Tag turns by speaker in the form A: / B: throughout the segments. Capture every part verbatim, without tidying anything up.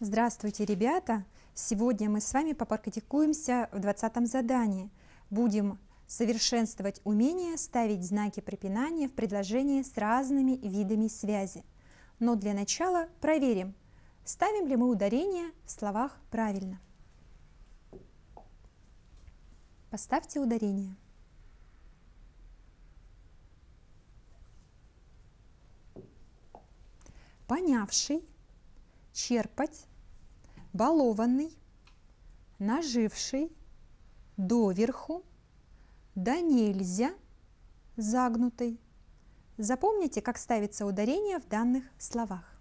A: Здравствуйте, ребята! Сегодня мы с вами попрактикуемся в двадцатом задании. Будем совершенствовать умение ставить знаки препинания в предложении с разными видами связи. Но для начала проверим, ставим ли мы ударение в словах правильно. Поставьте ударение. Понявший, черпать, балованный, наживший, доверху, да нельзя, загнутый. Запомните, как ставится ударение в данных словах.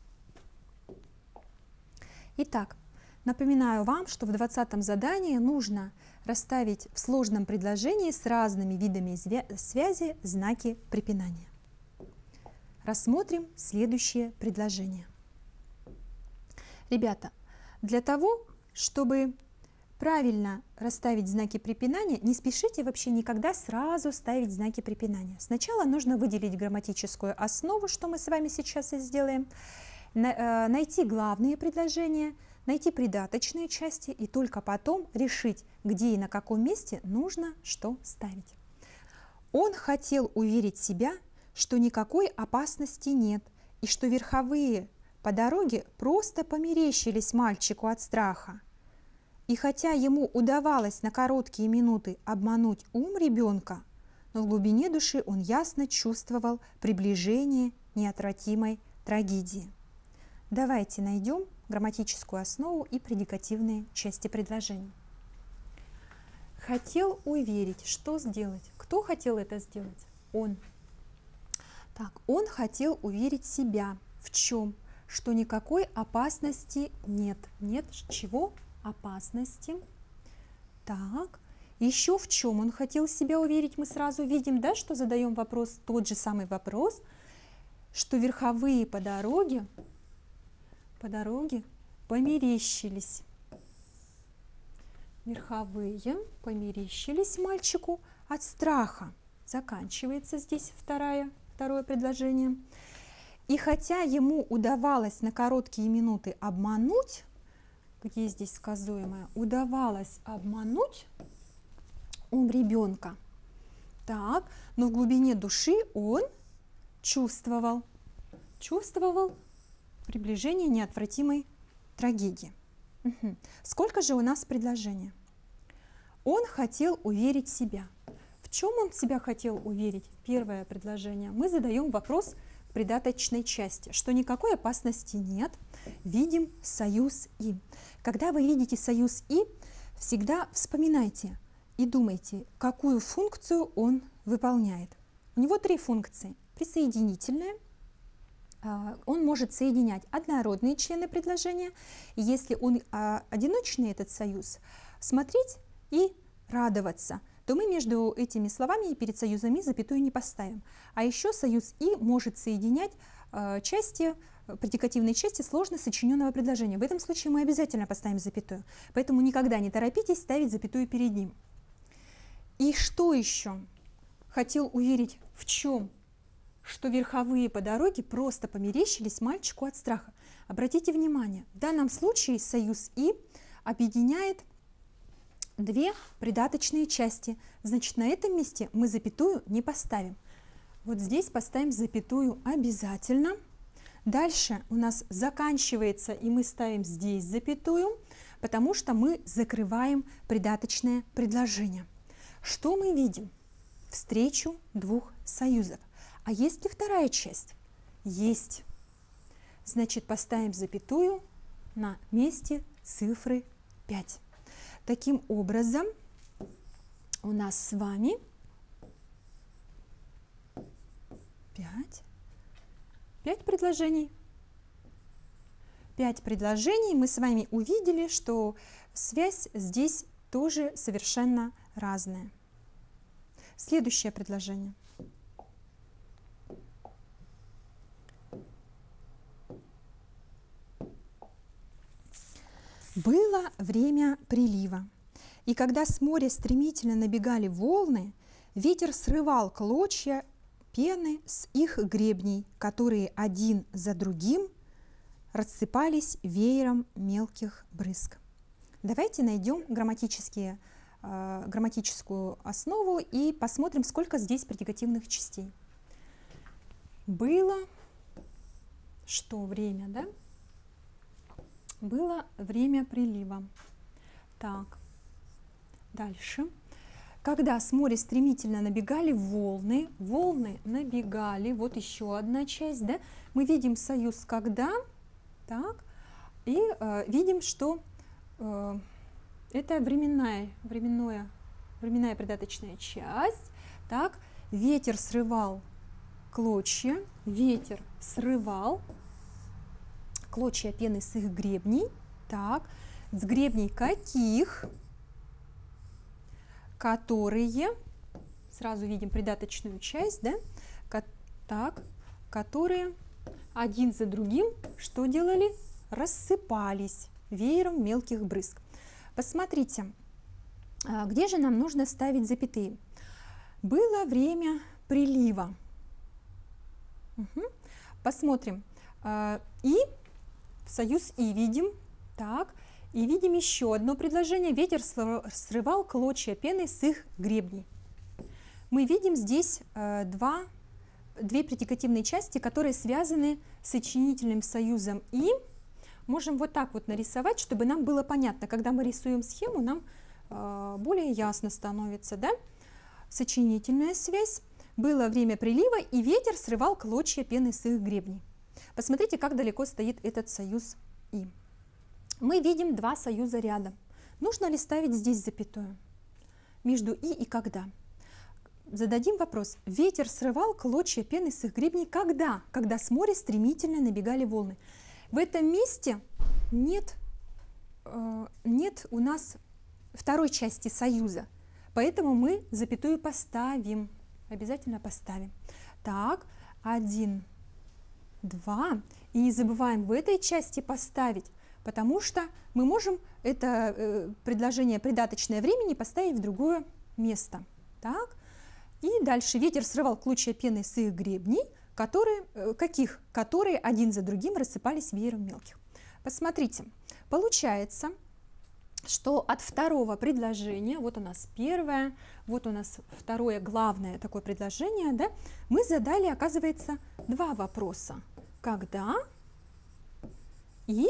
A: Итак, напоминаю вам, что в двадцатом задании нужно расставить в сложном предложении с разными видами связи знаки препинания. Рассмотрим следующее предложение. Ребята, для того, чтобы правильно расставить знаки препинания, не спешите вообще никогда сразу ставить знаки препинания. Сначала нужно выделить грамматическую основу, что мы с вами сейчас и сделаем, найти главные предложения, найти придаточные части и только потом решить, где и на каком месте нужно что ставить. Он хотел уверить себя, что никакой опасности нет и что верховые по дороге просто померещились мальчику от страха. И хотя ему удавалось на короткие минуты обмануть ум ребенка, но в глубине души он ясно чувствовал приближение неотвратимой трагедии. Давайте найдем грамматическую основу и предикативные части предложений. Хотел уверить, что сделать? Кто хотел это сделать? Он. Так, он хотел уверить себя. В чем? Что никакой опасности нет. Нет чего? Опасности. Так, еще в чем он хотел себя уверить? Мы сразу видим, да, что задаем вопрос, тот же самый вопрос, что верховые по дороге, по дороге померещились. Верховые померещились мальчику от страха. Заканчивается здесь вторая, второе предложение. И хотя ему удавалось на короткие минуты обмануть, где здесь сказуемое, удавалось обмануть ум ребенка, так, но в глубине души он чувствовал, чувствовал приближение неотвратимой трагедии. Угу. Сколько же у нас предложений? Он хотел уверить себя. В чем он себя хотел уверить? Первое предложение. Мы задаем вопрос в придаточной части, что никакой опасности нет. Видим союз «и». Когда вы видите союз «и», всегда вспоминайте и думайте, какую функцию он выполняет. У него три функции. Присоединительная. Он может соединять однородные члены предложения. И если он одиночный, этот союз, смотреть и радоваться, то мы между этими словами и перед союзом «и» запятую не поставим. А еще союз «и» может соединять э, части, предикативные части сложно сочиненного предложения. В этом случае мы обязательно поставим запятую. Поэтому никогда не торопитесь ставить запятую перед ним. И что еще? Хотел уверить в чем? Что верховые по дороге просто померещились мальчику от страха. Обратите внимание, в данном случае союз «и» объединяет две придаточные части. Значит, на этом месте мы запятую не поставим. Вот здесь поставим запятую обязательно. Дальше у нас заканчивается, и мы ставим здесь запятую, потому что мы закрываем придаточное предложение. Что мы видим? Встречу двух союзов. А есть ли вторая часть? Есть. Значит, поставим запятую на месте цифры пять. Таким образом, у нас с вами пять, пять предложений. пять предложений. Мы с вами увидели, что связь здесь тоже совершенно разная. Следующее предложение. Было время прилива, и когда с моря стремительно набегали волны, ветер срывал клочья пены с их гребней, которые один за другим рассыпались веером мелких брызг. Давайте найдем грамматические, э, грамматическую основу и посмотрим, сколько здесь предикативных частей. Было, что время, да? Было время прилива. Так, дальше. Когда с моря стремительно набегали волны, волны набегали, вот еще одна часть, да? Мы видим союз «когда», так, и э, видим, что э, это временная, временная, временная придаточная часть, так, ветер срывал клочья, ветер срывал клочья пены с их гребней, так, с гребней каких? Которые, сразу видим придаточную часть, да, так, которые один за другим что делали? Рассыпались веером мелких брызг. Посмотрите, где же нам нужно ставить запятые? Было время прилива. Угу. Посмотрим. И в союз «и» видим, так, и видим еще одно предложение. Ветер срывал клочья пены с их гребней. Мы видим здесь э, два, две предикативные части, которые связаны с сочинительным союзом «и». Можем вот так вот нарисовать, чтобы нам было понятно. Когда мы рисуем схему, нам э, более ясно становится. Да? Сочинительная связь. Было время прилива, и ветер срывал клочья пены с их гребней. Посмотрите, как далеко стоит этот союз «и». Мы видим два союза рядом. Нужно ли ставить здесь запятую между «и» и «когда»? Зададим вопрос. Ветер срывал клочья пены с их гребней когда? Когда с моря стремительно набегали волны. В этом месте нет, э, нет у нас второй части союза, поэтому мы запятую поставим. Обязательно поставим. Так, один, два. И не забываем в этой части поставить, потому что мы можем это э, предложение придаточное времени поставить в другое место. Так. И дальше ветер срывал клочья пены с их гребней, которые, э, каких? Которые один за другим рассыпались веером мелких. Посмотрите, получается, что от второго предложения, вот у нас первое, вот у нас второе главное такое предложение, да, мы задали, оказывается, два вопроса. Когда и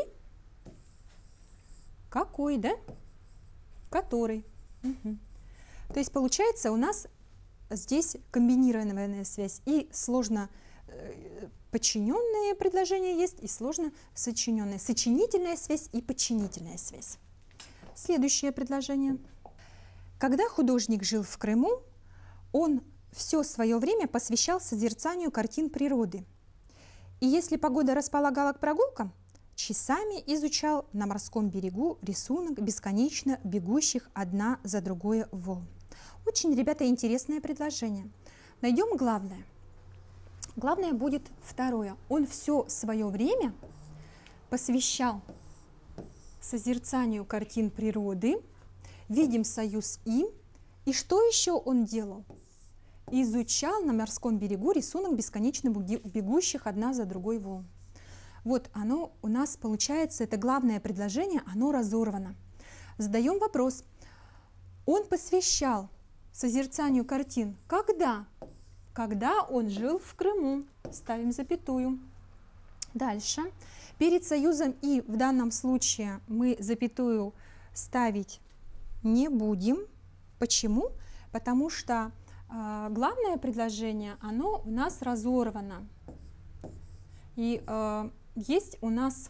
A: какой, да? Который. Угу. То есть получается у нас здесь комбинированная связь, и сложно э, подчиненные предложения есть, и сложно сочиненная. Сочинительная связь и подчинительная связь. Следующее предложение. Когда художник жил в Крыму, он все свое время посвящал созерцанию картин природы. И если погода располагала к прогулкам, часами изучал на морском берегу рисунок бесконечно бегущих одна за другой волн. Очень, ребята, интересное предложение. Найдем главное. Главное будет второе. Он все свое время посвящал созерцанию картин природы. Видим союз «и». И что еще он делал? Изучал на морском берегу рисунок бесконечно бегущих одна за другой волн. Вот оно у нас получается, это главное предложение, оно разорвано. Задаем вопрос. Он посвящал созерцанию картин когда? Когда он жил в Крыму. Ставим запятую. Дальше. Перед союзом «и» в данном случае мы запятую ставить не будем. Почему? Потому что э, главное предложение, оно у нас разорвано. И э, есть у нас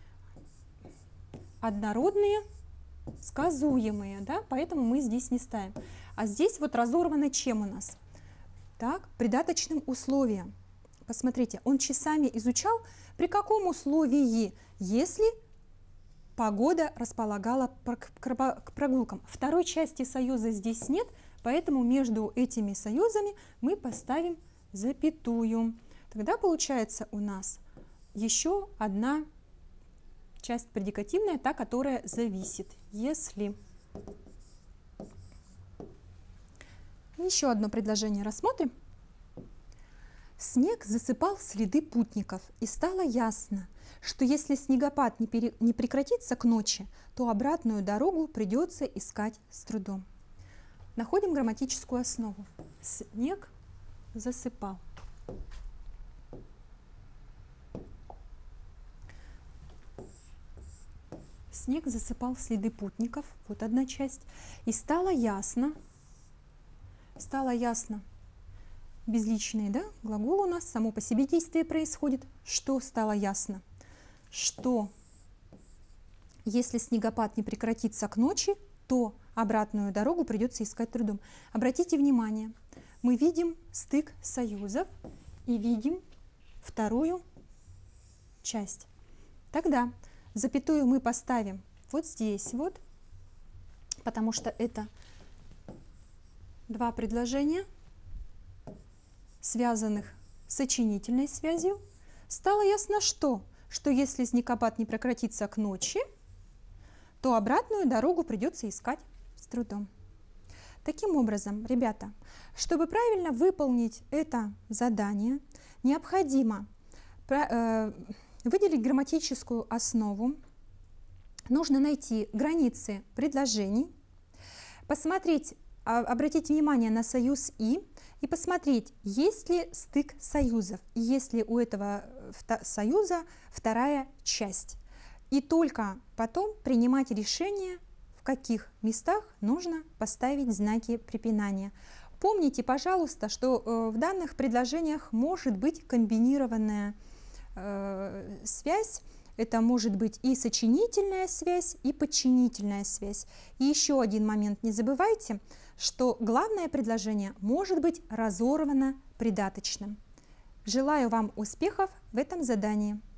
A: однородные, сказуемые, да? Поэтому мы здесь не ставим. А здесь вот разорвано чем у нас? Так, придаточным условием. Посмотрите, он часами изучал, при каком условии, если погода располагала к прогулкам. Второй части союза здесь нет, поэтому между этими союзами мы поставим запятую. Тогда получается у нас еще одна часть предикативная, та, которая зависит. Если. Еще одно предложение рассмотрим. Снег засыпал следы путников, и стало ясно, что если снегопад не, пере... не прекратится к ночи, то обратную дорогу придется искать с трудом. Находим грамматическую основу. Снег засыпал. Снег засыпал следы путников, вот одна часть. И стало ясно, стало ясно, безличный, да, глагол у нас, само по себе действие происходит. Что стало ясно? Что если снегопад не прекратится к ночи, то обратную дорогу придется искать трудом. Обратите внимание, мы видим стык союзов и видим вторую часть. Тогда запятую мы поставим вот здесь вот, потому что это два предложения, связанных сочинительной связью. Стало ясно, что, что если снегопад не прекратится к ночи, то обратную дорогу придется искать с трудом. Таким образом, ребята, чтобы правильно выполнить это задание, необходимо э, выделить грамматическую основу, нужно найти границы предложений, посмотреть, обратить внимание на союз «и» и посмотреть, есть ли стык союзов, есть ли у этого союза вторая часть. И только потом принимать решение, в каких местах нужно поставить знаки препинания. Помните, пожалуйста, что в данных предложениях может быть комбинированная э, связь. Это может быть и сочинительная связь, и подчинительная связь. И еще один момент, не забывайте, что главное предложение может быть разорвано придаточным. Желаю вам успехов в этом задании.